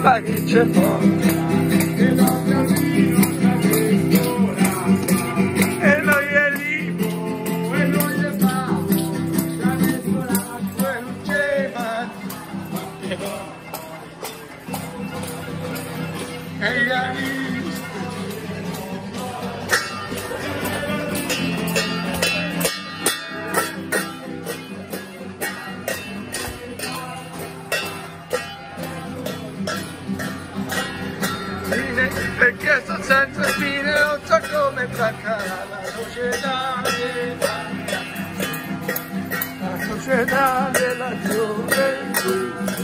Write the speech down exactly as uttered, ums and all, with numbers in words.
ma chi c'è porta? E non cammino e non è limo, e non è famo, la mescola e non c'è ma e gli amici perché sto senza fine, non so come braccarà la società della, la società della gioventù.